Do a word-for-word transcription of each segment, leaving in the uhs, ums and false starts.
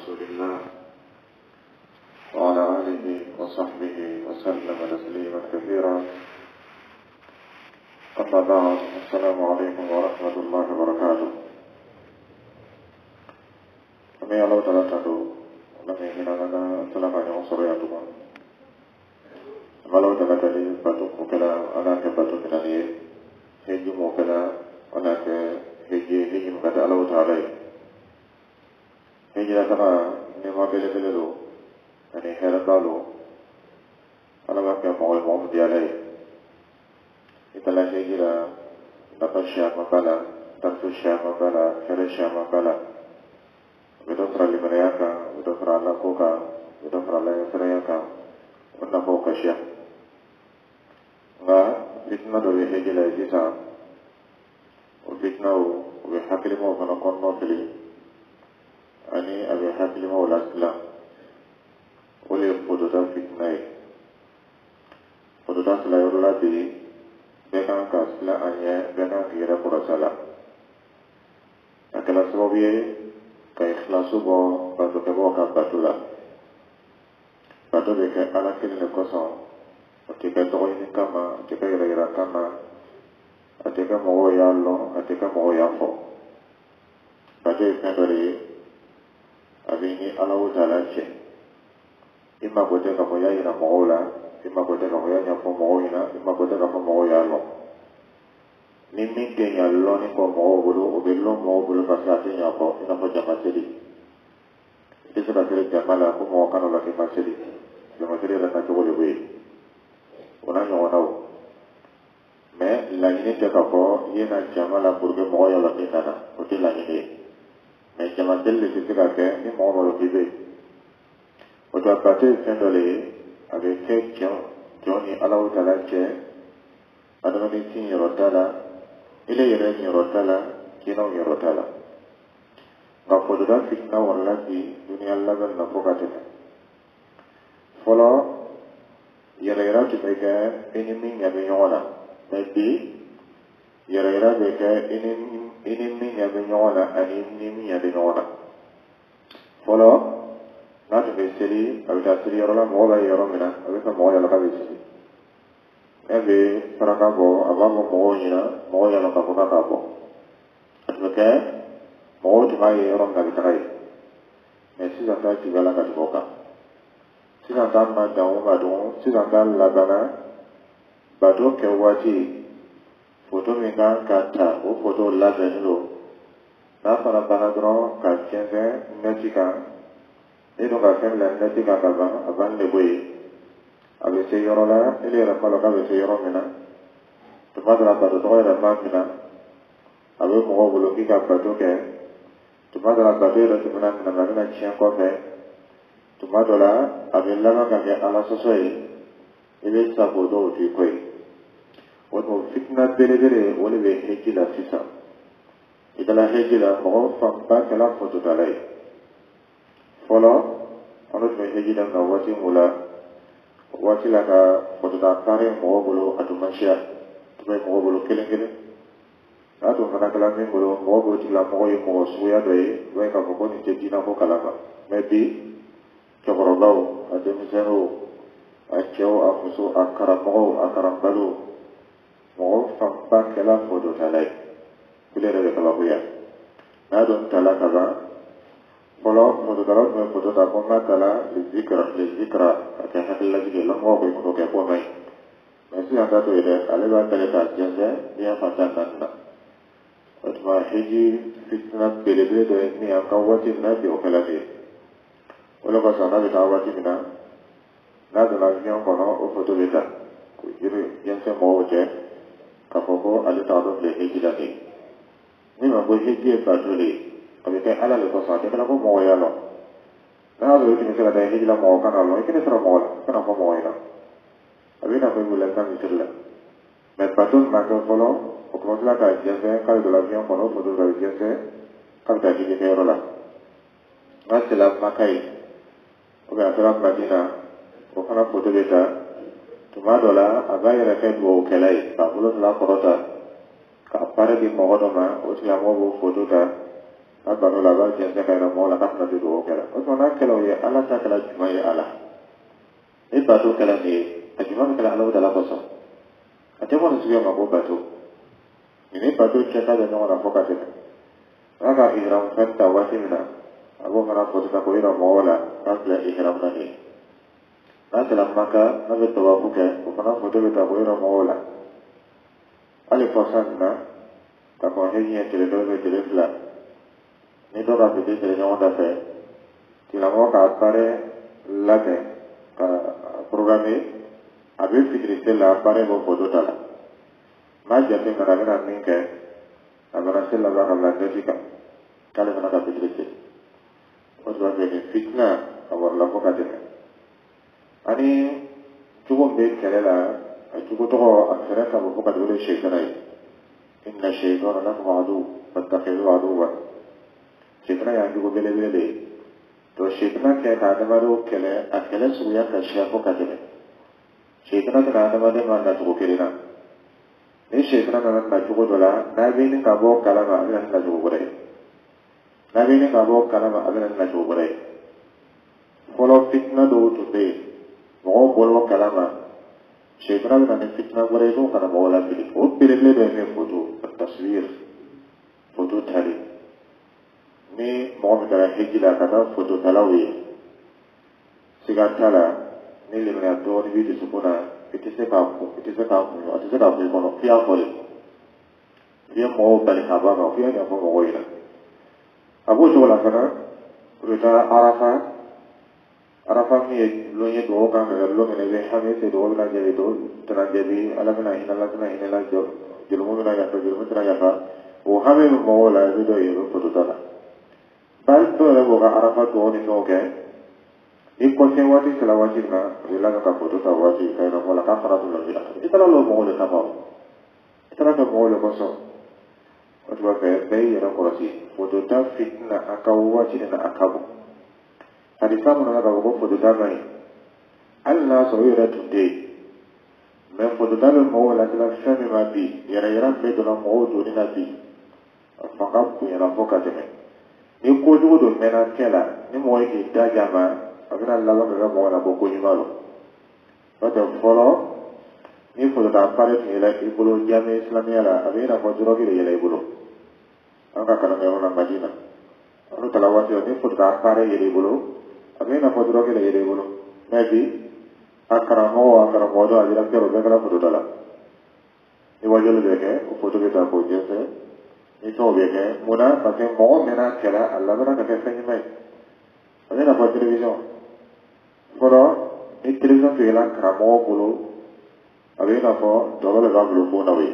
رسول الله وعلى آله وصحبه وسلم تسليما كثيرا. أما بعد، السلام عليكم ورحمة الله وبركاته. Kami Allah Ta'ala tadu Kami minanana Selakanya Usurayatuma Kalau Ta'ala tadi Batu mukela Anake batu minani Heju mukela Anake Heji Heji mukata Allah Ta'ala Heji Lakana Nima bele bele lo Ani Herabalu Alawaka Mawai Mawai Dialai Itala Heji La Napasya Makala Tantusya Makala Heresya Makala Betul fra limereka, betul fra lakukan, betul fra layasereka, unda fokasya. Nga fitna do we hejila jisa, o fitna o we hakili mo kana konno fili, ani abe hakili mo lasla. Ole pododa fitna e, pododa sila yorola di, bekan kasla anya, bekan kira kurasala. Akala sababiye. Kay ikhlasu bo batu ke bo ka batula batu de ke ala kini le koso otika to ni kama otika ira ira kama atika mo ya lo atika mo ya fo batu pendori abini ala uzala che imma kote ka mo ya ina mo la imma kote ka mo ya nya fo mo ina imma kote ka fo mo ya lo Mimi kenya loni ko mo bulu o bello mo bulu pasati nya ko ina ko jama sedi ite sa tere jamala ko mo kanu la ke masedi jama sedi la ka to le wi ona nyo ona o me la ni te ka ko yena jamala pour que mo ya la ke nana o te la ni me jama sedi le te ka ke ni mo mo lo bibe o to apate sendole avec quelqu'un joni ala o tala che adama ni tin yorotala ile yere nyorotala kino nyorotala ngapododa fitna wallahi dunia lagan na pokatene folo yere yere tibeke enimi nyabe nyona maybe yere yere beke enimi enimi nyabe nyona ani enimi nyabe nyona folo na tebe seri abita seri yorola mo ba yoro mina abita mo yala ka bisi ebe saraka bo abamo mo yina mo yala ka boka ka bo atbeke mo tuma yoro na bitai me sisa ta tibala ka boka sisa ta ma dawo ma do sisa ta labana bado ke wati foto mi ka kata o foto labani lo na fara bana dro ka kenze netika edo ka femla netika ka ba aban le boy abe se yoro la ele era palo ka be se yoro mina to madra ba to era ma mina abe mo bolo ki ka ba to ke to madra ba to era to mina na na na chen ko fe to madra abe la ka ke ala so so yi ele sa bo do ti ko yi wono fitna bere bere wole be hejila fisa idala hejila mo fa ba kala foto dalai folo ono be hejila na wati mula wati la ka foto da kare mo bolo atumasha to be mo bolo kelen kelen ato kana kala min bolo mo bolo ti la mo yo mo suya do yi we ka ko ni te dina ko kala ba maybe to boro law ade mi zero a cheo a fuso akara mo akara balu mo fa pa kala foto talai kule re kala huya na don tala kaza Kalau foto darat me foto da koma kala le zikra le zikra ka hakilla ji lo mo ko ko ke ko mai mesi anda to ile ale ba tele ta jenze dia fatan nanda otma hiji fitna bele bele do ni aka wati na bi o kala de wala ko sana be ta wati mina na do na nyon ko no o foto beta ko jiri jense mo o je ka foko ale ta do le hiji da ni ni ma ko hiji pa to le Abite ala le kosa te kana ko mo ya lo na do ti misala dai hijla mo kana lo ikene tra mo kana ko mo ya abina ko mulla kan misala me patun ma ko folo o ko la ka jese ka do la vion ko no foto da jese ka ta ji ke rola masala makai o ga tra madina o kana foto beta to ma dola abaya ra ke bo kelai ka bulo la korota ka pare di mo do ma o ti amo bo foto ta abano la ba jende ka na mo la ka na do kala o to na kala ya ala ta kala juma ya ala e ba to kala ni a juma kala ala da la ko so a te mo su ya ma ko ba to ni ba to che ta da no na fo ka te aka ihram fanta wasimna abo kana ko ta ko ira mo la ka la ihram na ni na kala maka na be to ba ku ke ko kana ko te ta ko ira mo la ali fosanna ta ko he ni te le do be te le fla ni do ka te te no da fe ti la mo ka appare la te ka programme abe fikriste la appare mo foto tala ma jate ngara ngara min ke agora se la va a hablar de física kale mana ka fikriste o do be fitna awar la ko ka te ani tugo be kelela tugo to akthara ka ko ka dole shaytanai inna shaytana lakum adu fattakhidhu aduwwan shaytana ya tugo bele bele to shaytana ke ka da maro kele akele suya ka shafo ka te shaytana ka da maro ma da tugo kelena ni shaytana na na tugo dola na be ni ka bo kala ma na na tugo gore na be ni ka bo kala ma na na tugo gore follow fitna do to be mo bolo kala ma shaytana na ni fitna gore do kana mo la bi o bele bele be foto taswir foto tali ni mo mi dara hejila kata foto talawi sigatala ni le na do ni bi sukuna itise ka ko itise ka ko atise ka ko kono fiya ko le fiya mo bali ka ba ko fiya ko mo goina abu to la kana ruta arafa arafa mi lo ye do ka ga lo ne be ha me se do la je do tana je bi ala na ina la tana ina la jo jo mo na ya to jo mo tana ya fa o ha me mo la je do ye ko to tala bal to le bo ga arafa to ni no ke e ko se wati sala wati na rila ka foto ta wati ka na mola ka fara to la vila itala lo mo le ka ba itala to mo le ko so o to ba be be ya ko si foto ta fitna aka wati na akabu hadi samu na ka ko foto ta mai alla so yira tunde men foto ta mo la la shami ma bi yara yara be to na mo do ni na bi fa ka ku yara foka te ni ko jugo do mena kela ni mo yi da jama agana lawa ga mo na boko ni malo wato folo ni folo da pare ni la ibolo jame islamia la abina ko juro gi le ibolo anga kana me ona madina anu talawati ni folo da pare ye ibolo abina ko juro gi le ibolo maybe akara mo akara mo do ajira pero be kala foto dala ni wajelo de ke o foto ke ta ko jese ni to be ke mona pa ke mo mena kala alla bana ka fe ni mai abina ko television Però il television che la cramo bolo aveva po dove va bolo po nawe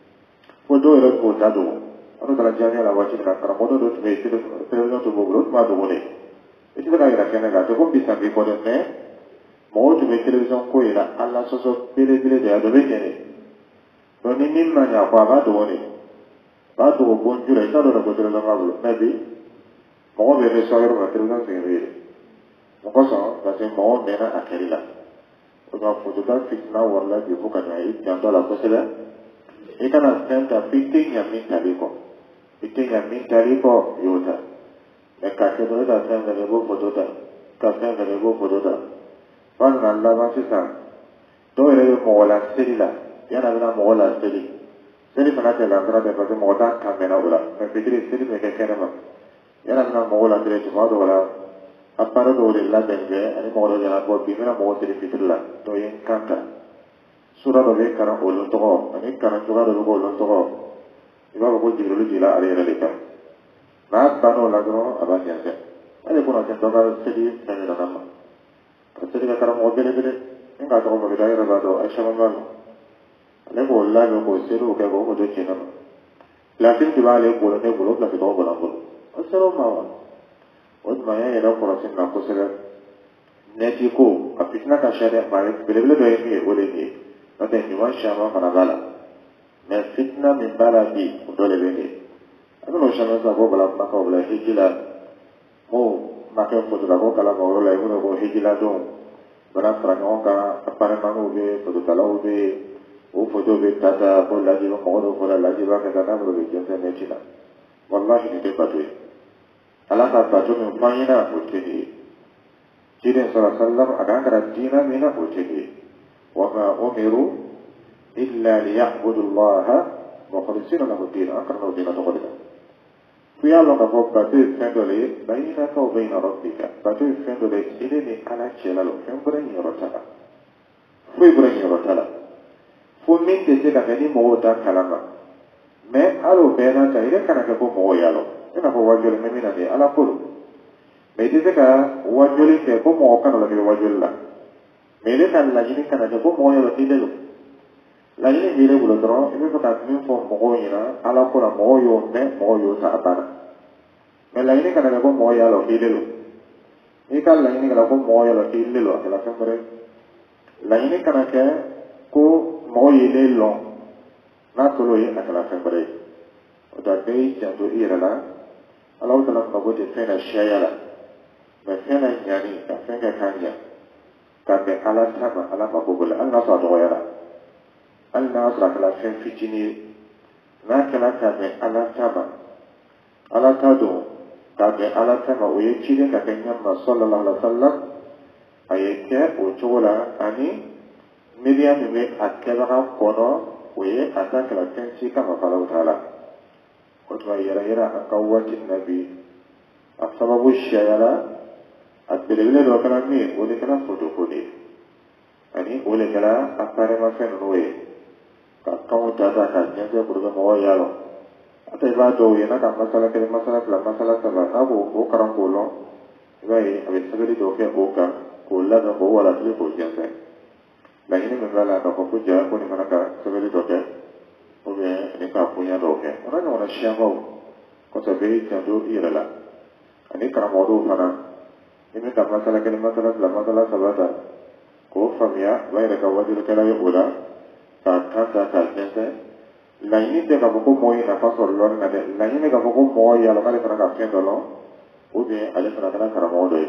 po do era ko ta do anu dalla jania la wachi na cramo do do me television to bolo ma do ne e ti dai ra kana ga to ko bisa bi ko ne mo to me television ko era alla so so pele pele de do be ne to ni ni ma nya kwa ga do ne ba do bo jura ita do ko television ma bolo maybe mo be ne so ero na television se ne Mokoso basi mo mena akerila. Oga fotoda fitna warla bi buka na yi jando la kosela. Ika na senta fifteen ya min taliko. fifteen ya min taliko yota. Me kase do da senta lebo fotoda. Ka senta lebo fotoda. Wan na la ba sisa. Do ere mo wala selila. Yana bina mo wala seli. Seli mana te la ngara de basi mo da kamena wala. Me fitri seli me ke kenema. Yana bina mo wala seli tuma do wala. Appare dove la benge ani mo do jana ko bi mena mo tiri fitilla to yin kanta sura do be kana o lo to ani kana to do ko lo to iba ko jibril jila ari re ka na bano la gro abanya se ani ko na se to ga sedi se da nama ka sedi ka kara mo bele bele inga to mo bidai ra do aisha mamma ale ko la ko seru ka ko do chena la fin ti vale ko ne ko la ti to ko la ko asero ma Odma ya era korosin na kosela neti ko apitna ka shari'a ba bele bele do yemi wole ni nata ni wan shama kana bala me fitna min bala bi dole bele ano shama sa go bala maka bala hijila mo maka foto da go kala go la yuno go hijila do bana frango ka apare manu be foto kala o be o foto be tata ko la jiba mo do ko la jiba ka kana bro be jense netina wallahi ni te patwe ala ka bato min fanyina o tege jiden sallallahu alaihi wasallam akan kara dina mina o tege wa ma umiru illa liya'budu allaha mukhlisina lahu din akar no dina to kodika kuya lo ka fo bato fendole bayina ka o bayina rabbika bato fendole ile ni ala chelalo fembure ni rotala foi bure ni rotala fo min te se ka ni mo ta kalama me alo bena ta ile kana ka ko mo yalo ina ko wajole me mina ni ala polo me te se ka wajole ke ko mo kana la ke wajole la me le kan la ni kana ko mo yalo ti de lo la ni ni le bulo tro e me ka min fo mo yina ala ko la mo yo me mo yo ta abana me la ni kana ko mo yalo ti de lo ni kan la ni kana ko mo yalo ti de lo la fembure la ni kana ke ko mo yele lo na tolo ye akala fembere o da dei janto irala Allah ta'ala ka bote fena shayala me fena nyani ka fenga kanya ka be ala tama ala ma bobula Allah sa to yara Allah sa kala fen fitini na kala ka be ala tama ala ta do ka be ala tama o ye chide ka kanya ma sallallahu alaihi wasallam ayeke o chola ani Miriam me akela kono وهي أتاك الأكنسي كما قال تعالى قلت يرى يرى أقوات النبي السبب الشيالة الدليل وكلام مين ولكلا فتوكوني يعني ولكلا أكثر ما فين نوي كأكون تاتا كأنجا برغم ويالو أتبع دوينا كمسألة كلمة مسألة كلا مسألة سبا أبو هو كرام بولو إباي أبي سبري دوكي أوكا كولا نبو ولا تلي بوجيانسي lakini mbala ndo kuja kuni manaka sabeli doke obe ni ka punya doke ona no na shamo ko sabeli tando irala ani karamodo fana ini ka masala kele masala la masala sabata ko famia vai ka wajir kala yola ka kata ka gente la ini te ka boko moyi na paso lon na de la ini ka boko moyi ala kale kana ka fendo lo obe ale kana kana karamodo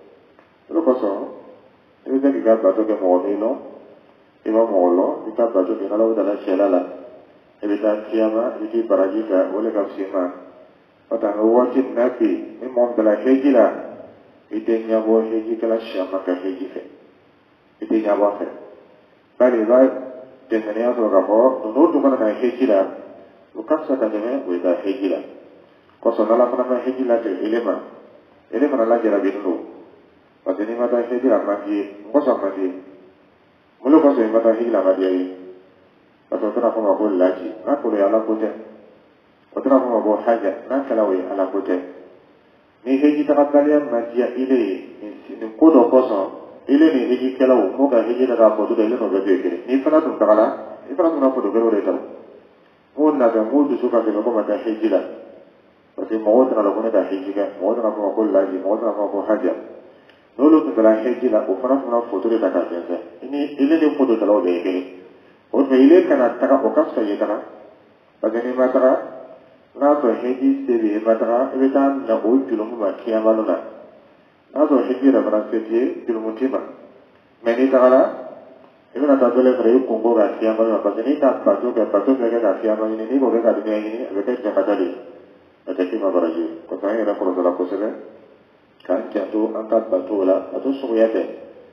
lo ko so ini te ka ba to ke mo no Ima molo, kita baca di kalau dalam shelala, ebita kiama, itu barajika, boleh kapsima. Patang wajib nabi, ini mau dalam hejila, itu nyabo hejikala syama ke hejife, itu nyabo fe. Kali baik, jenennya tu kapor, nunut tu mana hejila, bukan sekadar weda hejila. Kosonala mana hejila ke ilmu, ilmu mana jera binu. Patini mata hejila mati, kosong mati. Mulu ko so mata higla ma diyi pato tana ko ma ko laji na ko ya la ko te o tana ko ma ko haja na kala wi ala ko te ni heji ta kadaliya ma dia ile ni ko do ko so ile ni heji kala wo mo ga heji daga ko do ile no ga be kire ni fana tun tagala ni fana tun ko do gero re ta mo na ga mo du su ka ko ma ta heji la pati mo tana lo ko ne da heji ga mo tana ko ma ko laji mo tana ko haja Nolo tu kala heji la ufana fana foto de taka jense. Ini ile ni foto tala ole kini. Oto ile kana taka okas ka yekana. Bagani matara na to heji sebi matara ebita na o kilomu ma kiyama lona. Na to heji la kana sebi kilomu tima. Meni takala ebina ta dole kare kongo ga kiyama lona. Bagani ta pato ka pato ka ga kiyama ini ni ko ga dunia ini ebita ta kadali. Ataki ma baraji. Ko sai era ko la ko sebe. Kan jatuh angkat batu lah atau suyate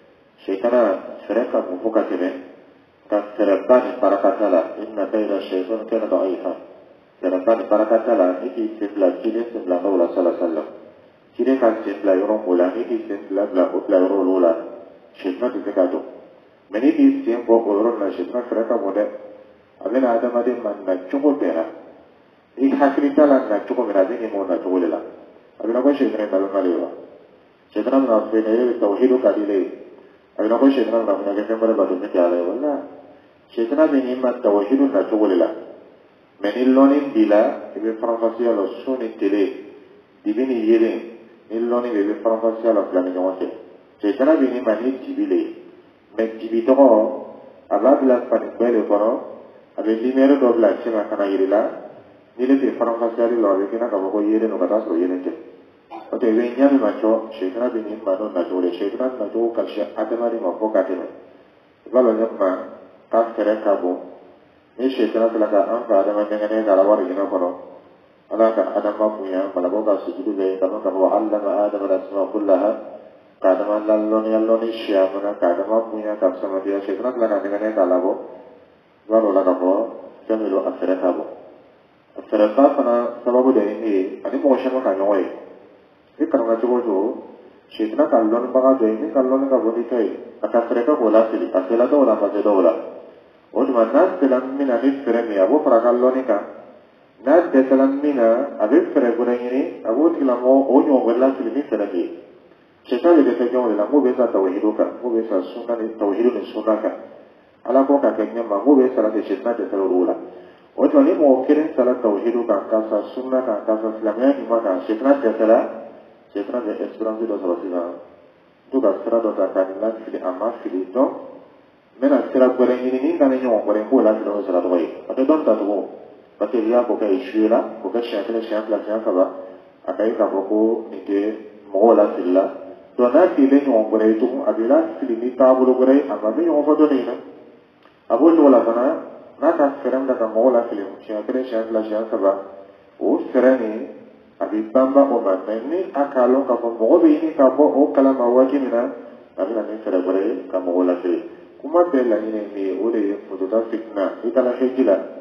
syaitan sereka membuka kene kan serban para kata lah inna kaida syaitan kana dha'ifa serban para kata lah ini sebelah kiri sebelah Allah sallallahu alaihi wasallam kiri kan sebelah orang mula ini sebelah belah belah orang lula syaitan dikatakan meniti siang bawa orang lah syaitan sereka muda abena ada macam mana cukup berat ini hasil jalan nak cukup berat ini mau nak cukup lelah abena kau syaitan dalam kaliwa Syaitan menafsir ini tauhid kadile. Abina ko syaitan menafsir ke sembara batu ke ala wala. Syaitan ini mat tauhid na tugulila. Menillonin bila ibe farfasiya lo suni tele. Dibini yele nilloni ibe farfasiya lo plani nyote. Syaitan ini mani tibile. Men tibito ababla pani bele kono abe limero dobla chima kana yirila. Nile te farfasiya lo abe kina kabo ko yele no kata so yele te. Oke, wenya ni macho, syaitan bini mano na jole, syaitan na jole kalsya adamari mampu katime. Kalau nyamma, kas kere kabu, ni syaitan selaka angka adamari dengan garawa rigina kono. ala ka adama punya malabo ka sujudu be kama ka wa allama adama al-asma kullaha ka adama lalloni alloni shyamana ka adama punya ka sama dia shekna la ka ngane ka labo waro la ka bo jamilo afrata bo afrata kana sababu de ni ani mo shama ka nyoy e ka nga jogo jo shekna ka alloni baga de ni ka alloni ka bodi kai aka freka ko la sili afela to la faje do la o ma nas telam mina ni fremi abo para ka alloni ka nas de salamina abe fere gurengini abu tilamo onyo wala filmi fere cheta de de jongo la mo be sa tawhidu ka mo be sa sunna ni tawhidu ni sunna ka ala ko ka kenya ma mo be sa de cheta de salula o to ni mo kirin sala tawhidu ka ka sa sunna ka ka sa islamia ni ma ka cheta de sala cheta de esperanza do salila to ka sara do ta ka ni la fili ama fili to mena sara gurengini ni ka ni nyo gore ko la do sala do yi ate don ta to bateria ko kai shira ko ka shakala shakala shakala akai ka ko ni te mola silla to na ti le nyon ko re tu abila sili ni tabulu ko re amma be nyon fodo ni na abo to la kana na ka feram da ka mola sili shakala shakala shakala o serani abi bamba o ma ni akalo ka ko mo be ni ka bo o kala ma waji ni na abila ni fere ko re ka mola sili kuma be la ni ni o re fodo ta fitna itala hejila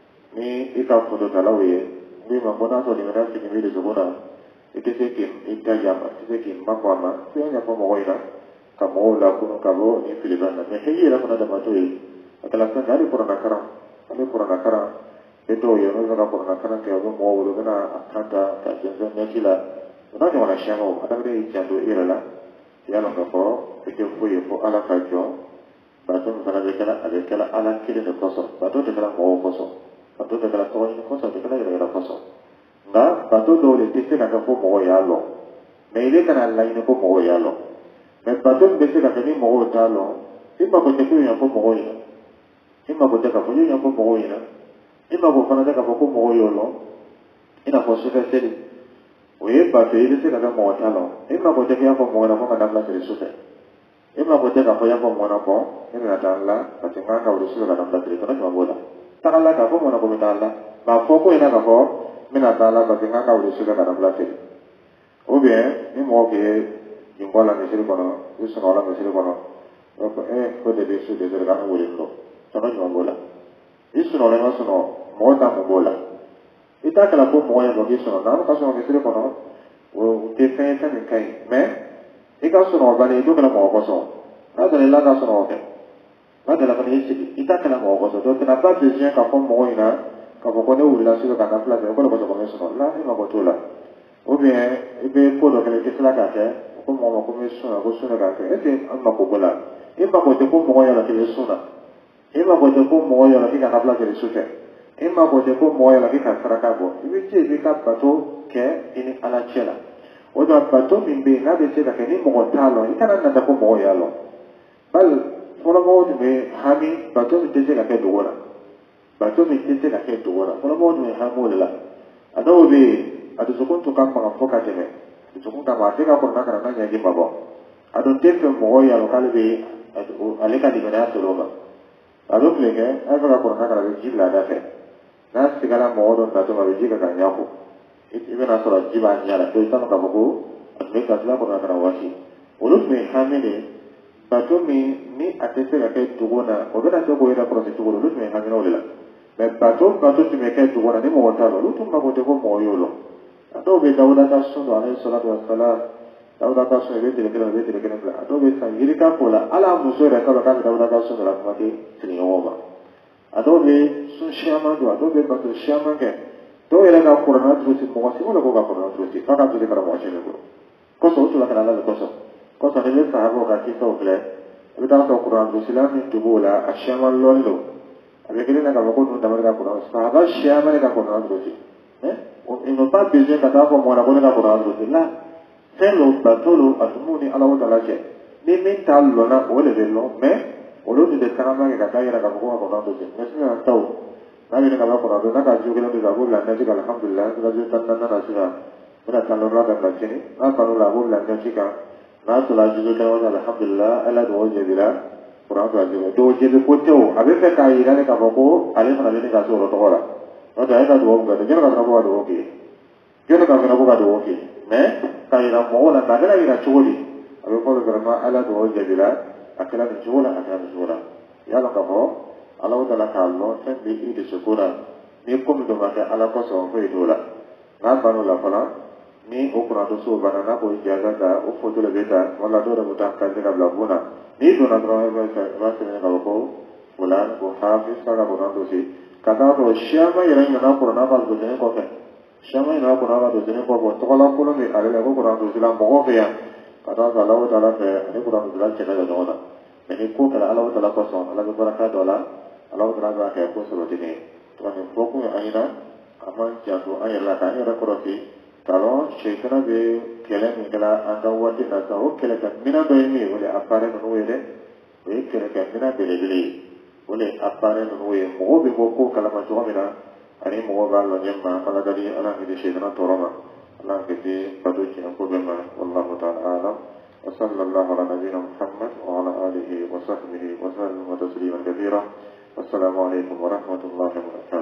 ni ika foto talawe ni mambona so ni mena sini vile zobona itese ki itajama itese ki makwama sio nya kwa moina kama la kuno kabo ni filibana me hiyira kuna da matoi akala kan dari purana kara ali purana kara eto yo no zaka purana kara ke abo mo wolo kana akanta ta jenzo nyakila na ni wana shango adagre ichando irala yalo ngako ike fuye fo ala kajo bato mfana bekala abekala ala kile de koso bato de kala mo koso bato de kala ko ni koso de kala ira koso nga bato do le tese na ko mo ya lo me ile kana la ni ko mo ya lo me bato de se ka ni mo ta lo imba ko te ku ya ko mo ya imba ko te ka ko ya ko mo ya imba ko fana de ka ko mo yo lo ina ko se ka seli oye bato ile se ka mo ta lo imba ko te ka ko mo na ko na la se su te imba ko te ka ko ya ko mo na ko ina ta la ka te nga ka u su la na la se ko na mo la takala ka ko mo na ko mitala ba fo ko ina ka ko mina tala ba tinga ka uri suga kana blate o bien ni mo ke jimbola ni sir kono usu no la ni sir kono ko e ko de bisu de der ga uri no sana ni bola isu no le no sono mo ta mo bola ita kala ko mo ya go bisu no na ka so ni sir kono o te fe ta ni kai me e ka so no ba ni do kala mo ko so na de la ka so no ke ma de la ka ni sir ita kala mo ko so to na ba de je ka ko mo ina ka ko ne wula silo kana fla ko ko ko ko so la ni ma ko tola o bien e be ko do ke ke la ka ke ko mo mo ko me so na ko so na ka ke e te an ma ko bola e ba ko te ko mo ya la ke so na e ba ko te ko mo ya la ke ka fla ke so ke e ma ko te ko mo ya la ke ka sara ka bo e be ti be ka pato ke ini ala chela o do pato min be na be se ka ke ni mo ko talo e kana na ta ko mo ya lo bal ko mo de hami pato be te ka ke do wala bato mi tete la ke dora kono mo do ha mo la ado be ado sokon to kam ma foka teme sokon ta ma te ka ko na kana na nyaji babo ado tete mo ya lo kale be ado ale ka di mena to roba ado plege ai fa ko na kana be jibla da fe na sigala mo do na to ma be jiga ka nyako ibe na to la jiba nyala to ta ka boko ado ka tla ko na kana wasi olo me ha mele bato mi ni atete la ke dugona o be na to ko ira ko se to olo me ha mele la me bato bato ti me ke dugona ni mo ta lo lu to ma ko te ko mo yo lo ado be dawda ta sunno alayhi salatu wassalam dawda ta sunno be te ke be te ke na ado be sa yirika ko la ala muso re ka ka dawda ta sunno la ma ke tini oma ado be sun shama do ado be bato shama ke to era ka qur'an tu si mo si mo ko ka qur'an tu si fa ka tu de ka mo chene ko ko so tu la kana la ko so ko so ne sahabo ka ki to ble be ta ko qur'an tu si la mi tu bola ashama lollo avec na ka ko no damar ka qur'an sahaba shama ka qur'an tu si eh ils n'ont pas besoin ka ta ko mo na ko ka qur'an tu si la c'est lo batolo asmuni ala wa ta'ala che ni min tal lo na o le bello me o lo de kana ka ta ira ka ko ka qur'an tu si mais na taw na ni ka ba qur'an na ka ju ke na da ko la na ji alhamdulillah la ju tan na na sira ora tan lo ra da chini na ka lo la bo la na ji ka na to la ju ke na alhamdulillah ala do je dira qur'an ta je do je ko te o abe ka ira ka ba ko ale na le ka so ro to ora o da ka do ga de ka ka ba do ke jona ka fana ko ka do ke mais ka ira mo wala ka dara ira chodi abe ko le vraiment ala do jabila akala ni jola akala ni jola ya la ka ho ala wa la ka lo sen bi ide sukura ni ko mi do ma ka ala ko so ko idola na banu la fala ni o kuna to so banana ko ijaza da o foto le beta wala do da mutan ka dina blabuna ni do na do ba sa ba se ne ka ko fulan ko hafiz sala ko na do si kada to shama yara ni na ko na ba do ne ko fe shama ina ko na ba do ne ko ko to la ko ni ale ko ko na do sila mo ko ya kada ga lawo ta la fe ni ko na do la che da do na ni ko kala ala ta la ko so ala ko baraka do la ala ta la ba ka ko so do ni to ni ko ko ayina aman ja to ayala ta ni ra ko ro kalau syaitan be kele ni kala anda wati na tahu kele kan mina do ini boleh apare no wele we kele kan mina bele bele boleh apare no we mo be ko ko kala ma jo mina ani mo ba lo nyemma kala dari ala ni syaitan toroma ala ke padu ci ko be ma wallahu ta'ala alam wa sallallahu ala nabiyyina muhammad wa ala alihi wa sahbihi wa sallam wa tasliman kathira wassalamu alaikum warahmatullahi wabarakatuh.